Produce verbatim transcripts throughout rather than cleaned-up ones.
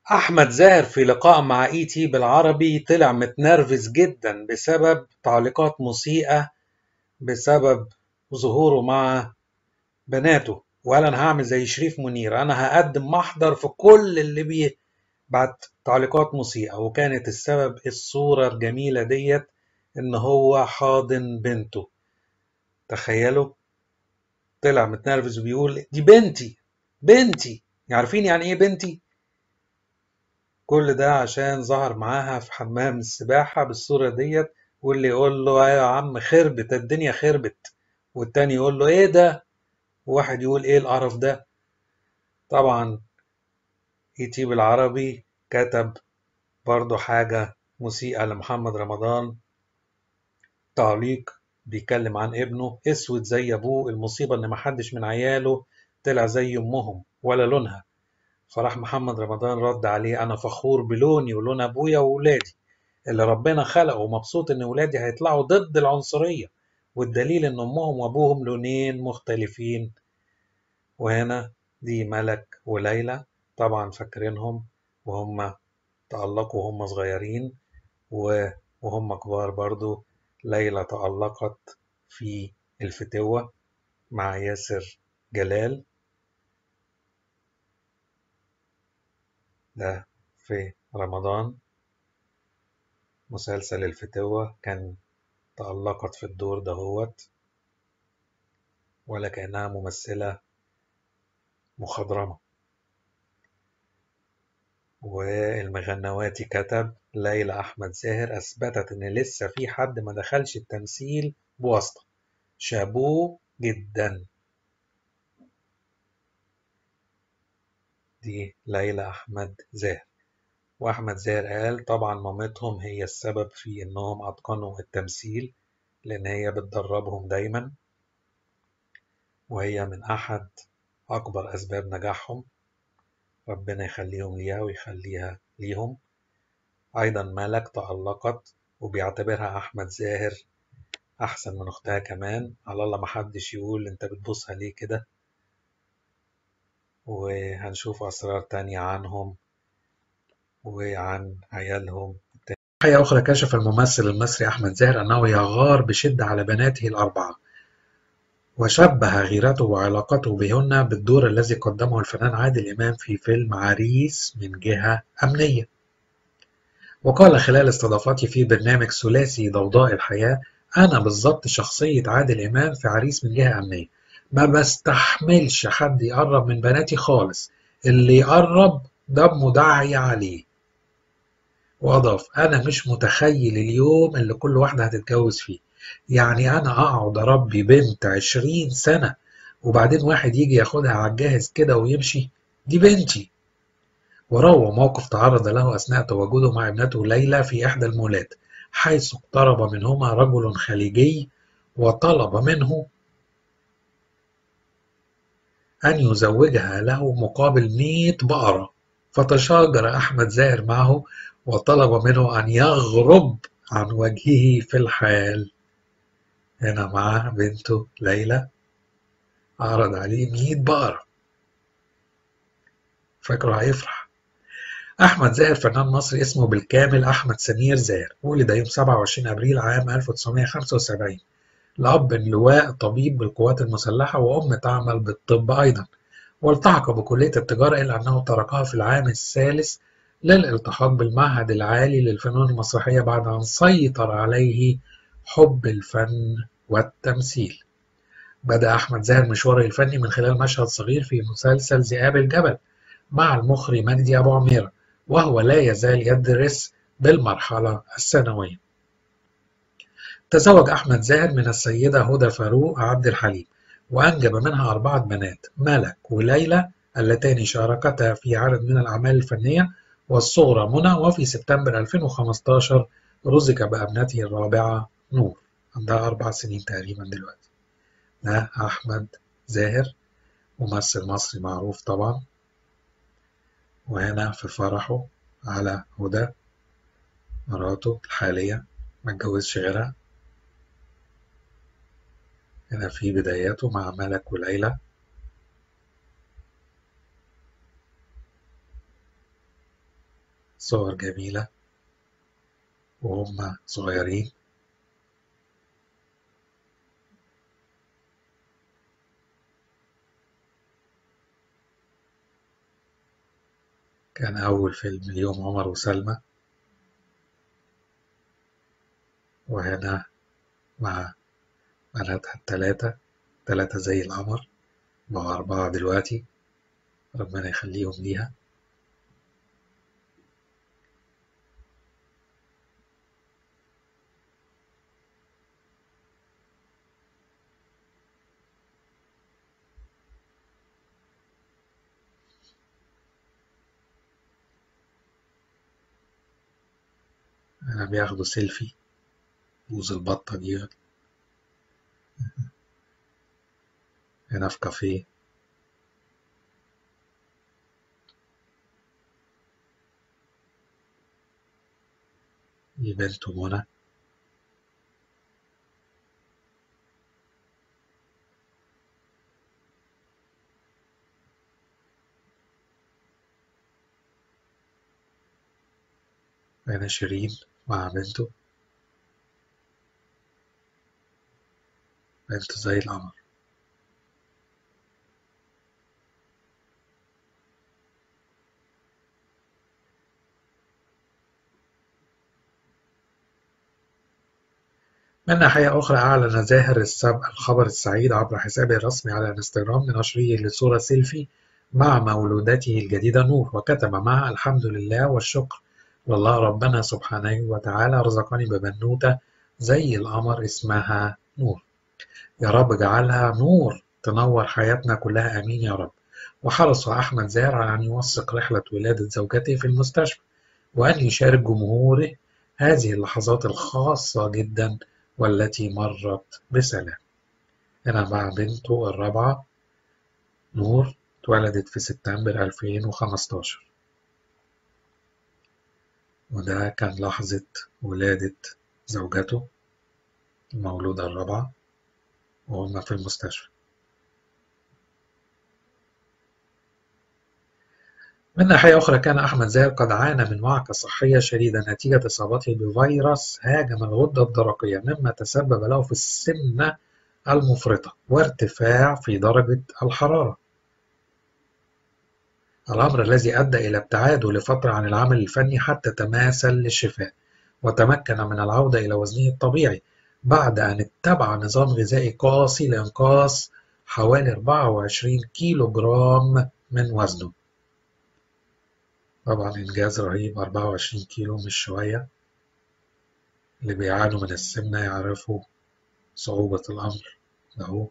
أحمد زاهر في لقاء مع إي تي بالعربي طلع متنرفز جدا بسبب تعليقات مسيئة بسبب ظهوره مع بناته، وقال أنا هعمل زي شريف منير، أنا هقدم محضر في كل اللي بيبعت تعليقات مسيئة. وكانت السبب الصورة الجميلة ديت إن هو حاضن بنته. تخيلوا، طلع متنرفز وبيقول دي بنتي بنتي، عارفين يعني إيه بنتي؟ كل ده عشان ظهر معاها في حمام السباحة بالصورة ديت، واللي يقول له ايوه يا عم خربت الدنيا خربت، والتاني يقول له ايه ده، وواحد يقول ايه القرف ده. طبعا اي تي بالعربي كتب برضو حاجة مسيئة لمحمد رمضان، تعليق بيتكلم عن ابنه اسود زي ابوه، المصيبة ان محدش من عياله طلع زي امهم ولا لونها. فراح محمد رمضان رد عليه انا فخور بلوني ولون ابويا وولادي اللي ربنا خلقه، ومبسوط ان ولادي هيطلعوا ضد العنصرية، والدليل ان امهم وابوهم لونين مختلفين. وهنا دي ملك وليلى طبعا فاكرينهم، وهم تألقوا وهم صغيرين، وهم كبار برضو ليلى تألقت في الفتوة مع ياسر جلال، ده في رمضان مسلسل الفتوة كان تألقت في الدور دهوت، ولا كأنها ممثلة مخضرمة. والمغنواتي كتب ليلى أحمد زاهر أثبتت إن لسه في حد ما دخلش التمثيل بواسطة، شابوه جدا. دي ليلى أحمد زاهر. وأحمد زاهر قال طبعا مامتهم هي السبب في إنهم أتقنوا التمثيل، لأن هي بتدربهم دايما، وهي من أحد أكبر أسباب نجاحهم، ربنا يخليهم ليها ويخليها ليهم. أيضا ملك تألقت وبيعتبرها أحمد زاهر أحسن من أختها كمان، على الله محدش يقول أنت بتبوسها ليه كده. وهنشوف أسرار تانية عنهم وعن عيالهم. حقيقة أخرى كشف الممثل المصري أحمد زاهر أنه يغار بشدة على بناته الأربعة، وشبه غيرته وعلاقته بهن بالدور الذي قدمه الفنان عادل إمام في فيلم عريس من جهة أمنية. وقال خلال استضافتي في برنامج ثلاثي ضوضاء الحياة أنا بالظبط شخصية عادل إمام في عريس من جهة أمنية، ما بستحملش حد يقرب من بناتي خالص، اللي يقرب دمه داعي عليه. وأضاف أنا مش متخيل اليوم اللي كل واحدة هتتجوز فيه، يعني أنا أقعد أربي بنت عشرين سنة وبعدين واحد يجي ياخدها على الجاهز كده ويمشي، دي بنتي. وروى موقف تعرض له أثناء تواجده مع ابنته ليلى في إحدى المولات، حيث اقترب منهما رجل خليجي وطلب منه أن يزوجها له مقابل مئة بقرة، فتشاجر أحمد زاهر معه وطلب منه أن يغرب عن وجهه في الحال. هنا مع بنته ليلى عرض عليه مئة بقرة، فاكره هيفرح. أحمد زاهر فنان مصري اسمه بالكامل أحمد سمير زاهر، ولد يوم سبعة وعشرين أبريل عام ألف وتسعمائة وخمسة وسبعين، لأب لواء طبيب بالقوات المسلحة وأم تعمل بالطب أيضا، والتحق بكلية التجارة إلا أنه تركها في العام الثالث للالتحاق بالمعهد العالي للفنون المسرحية بعد أن سيطر عليه حب الفن والتمثيل. بدأ أحمد زاهر مشواره الفني من خلال مشهد صغير في مسلسل ذئاب الجبل مع المخرج مجدي أبو عميرة، وهو لا يزال يدرس بالمرحلة الثانوية. تزوج أحمد زاهر من السيدة هدى فاروق عبد الحليم، وأنجب منها أربعة بنات، ملك وليلى اللتان شاركتا في عدد من الأعمال الفنية، والصغرى منى، وفي سبتمبر ألفين وخمسة عشر رزق بابنته الرابعة نور، عندها أربع سنين تقريبا دلوقتي. ده أحمد زاهر ممثل مصري معروف طبعا. وهنا في فرحه على هدى مراته الحالية، ما اتجوزش غيرها. هنا في بداياته مع ملك وليلى. صور جميلة وهم صغيرين. كان أول فيلم اليوم عمر وسلمى، وهنا مع بناتها التلاتة، تلاتة زي القمر، بقوا أربعة دلوقتي، ربنا يخليهم ليها. أنا بياخدوا سيلفي، بوز البطة دي. هنا في كافيه، دي بنت منى. هنا شيرين مع بنته، بنت زي القمر. من ناحية أخرى، أعلن زاهر السبع الخبر السعيد عبر حسابه الرسمي على انستغرام بنشره لصورة سيلفي مع مولودته الجديدة نور، وكتب معها: الحمد لله والشكر لله ربنا سبحانه وتعالى رزقني ببنوتة زي القمر اسمها نور، يا رب اجعلها نور تنور حياتنا كلها، آمين يا رب. وحرص أحمد زاهر على أن يوثق رحلة ولادة زوجته في المستشفى، وأن يشارك جمهوره هذه اللحظات الخاصة جدا والتي مرت بسلام. هنا مع بنته الرابعة نور، اتولدت في سبتمبر ألفين وخمستاشر، وده كان لحظة ولادة زوجته المولودة الرابعة وهم في المستشفى. من ناحية أخرى، كان أحمد زاهر قد عانى من وعكة صحية شديدة نتيجة إصابته بفيروس هاجم الغدة الدرقية، مما تسبب له في السمنة المفرطة وارتفاع في درجة الحرارة، الأمر الذي أدى إلى ابتعاده لفترة عن العمل الفني حتى تماثل للشفاء، وتمكن من العودة إلى وزنه الطبيعي بعد أن اتبع نظام غذائي قاسي لإنقاص حوالي أربعة وعشرين كيلو جرام من وزنه. طبعا إنجاز رهيب، أربعة وعشرين كيلو مش شوية. اللي بيعانوا من السمنة يعرفوا صعوبة الأمر ده. هو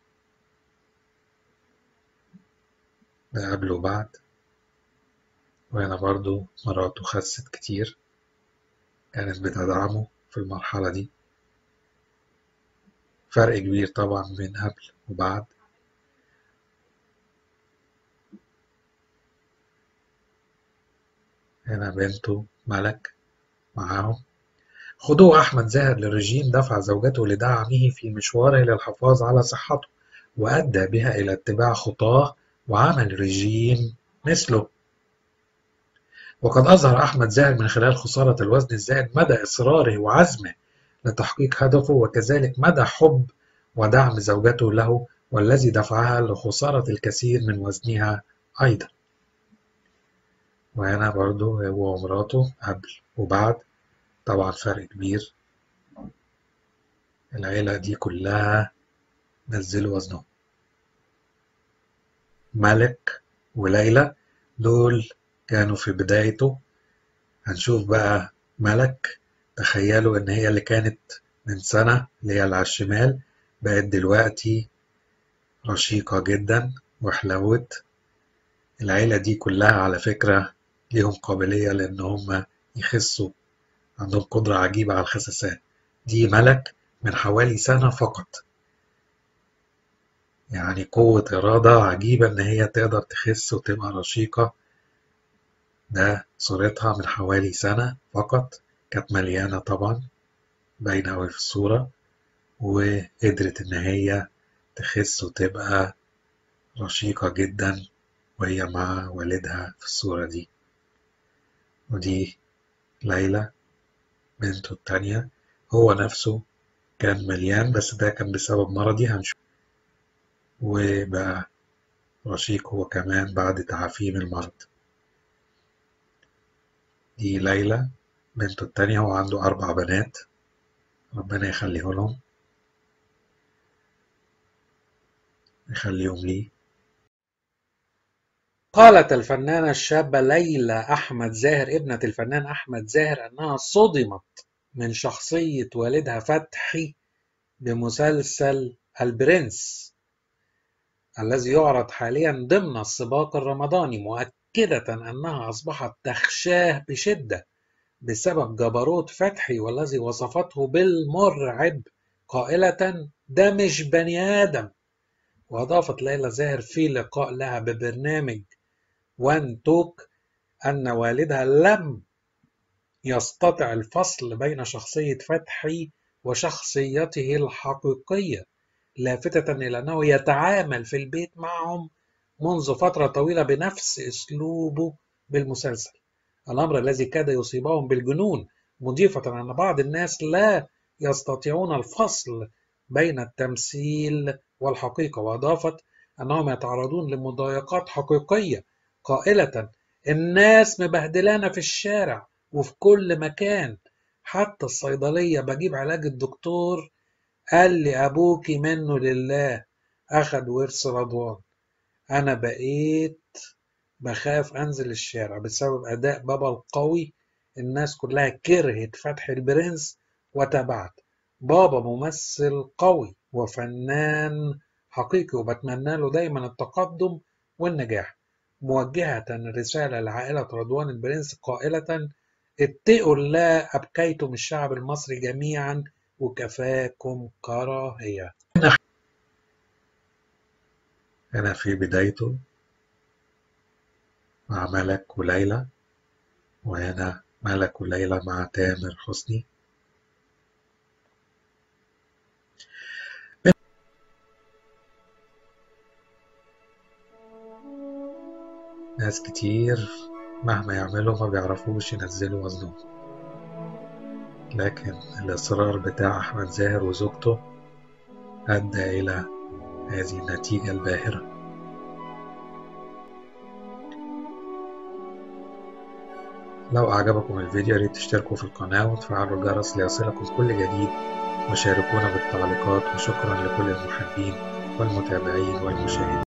ده قبل وبعد. وهنا برضو مراته خست كتير، كانت بتدعمه في المرحلة دي. فرق كبير طبعا بين قبل وبعد. هنا بنته ملك معاهم. خضوع أحمد زاهر للرجيم دفع زوجته لدعمه في مشواره للحفاظ على صحته، وأدى بها إلى اتباع خطاه وعمل رجيم مثله. وقد أظهر أحمد زاهر من خلال خسارة الوزن الزائد مدى إصراره وعزمه لتحقيق هدفه، وكذلك مدى حب ودعم زوجته له، والذي دفعها لخسارة الكثير من وزنها أيضا. وهنا برضو هو ومراته قبل وبعد، طبعا فرق كبير. العيلة دي كلها نزلوا وزنهم. ملك وليلى دول كانوا في بدايته. هنشوف بقى ملك، تخيلوا ان هي اللي كانت من سنة اللي هي اللي على الشمال بقت دلوقتي رشيقة جدا وحلوت. العيلة دي كلها على فكرة ليهم قابلية لان هم يخسوا، عندهم قدرة عجيبة على الخسسان. دي ملك من حوالي سنة فقط، يعني قوة إرادة عجيبة إن هي تقدر تخس وتبقى رشيقة. ده صورتها من حوالي سنة فقط، كانت مليانة طبعا باينة أوي في الصورة، وقدرت إن هي تخس وتبقى رشيقة جدا وهي مع والدها في الصورة دي. ودي ليلى بنته التانية. هو نفسه كان مليان بس ده كان بسبب مرضي هنشوف، وبقى رشيق هو كمان بعد تعافيه من المرض. دي ليلى بنته التانية، هو عنده أربع بنات ربنا يخليه لهم يخليهم لي. قالت الفنانة الشابة ليلى أحمد زاهر ابنة الفنان أحمد زاهر أنها صدمت من شخصية والدها فتحي بمسلسل البرنس الذي يعرض حاليا ضمن السباق الرمضاني، مؤكدة أنها أصبحت تخشاه بشدة بسبب جبروت فتحي والذي وصفته بالمرعب قائلة ده مش بني آدم. وأضافت ليلى زاهر في لقاء لها ببرنامج وان توك أن والدها لم يستطع الفصل بين شخصية فتحي وشخصيته الحقيقية، لافتة إلى أنه يتعامل في البيت معهم منذ فترة طويلة بنفس أسلوبه بالمسلسل، الأمر الذي كاد يصيبهم بالجنون، مضيفة أن بعض الناس لا يستطيعون الفصل بين التمثيل والحقيقة. وأضافت أنهم يتعرضون لمضايقات حقيقية قائلة الناس مبهدلانا في الشارع وفي كل مكان، حتى الصيدلية بجيب علاج الدكتور قال لي أبوكي منه لله أخد ورث رضوان، أنا بقيت بخاف أنزل الشارع بسبب أداء بابا القوي، الناس كلها كرهت فتحي البرنس وتابعت. بابا ممثل قوي وفنان حقيقي وبتمنى له دايما التقدم والنجاح. موجهة رسالة لعائلة رضوان البرنس قائلة اتقوا الله أبكيتم الشعب المصري جميعا وكفاكم كراهية. أنا في بدايته مع ملك وليلى، وهنا ملك وليلى مع تامر حسني. ناس كتير مهما يعملوا ما بيعرفوش ينزلوا وزنهم، لكن الإصرار بتاع أحمد زاهر وزوجته أدى إلى هذه النتيجة الباهرة. لو أعجبكم الفيديو ياريت تشتركوا في القناة وتفعلوا الجرس ليصلكم كل جديد، وشاركونا بالتعليقات. وشكرا لكل المحبين والمتابعين والمشاهدين.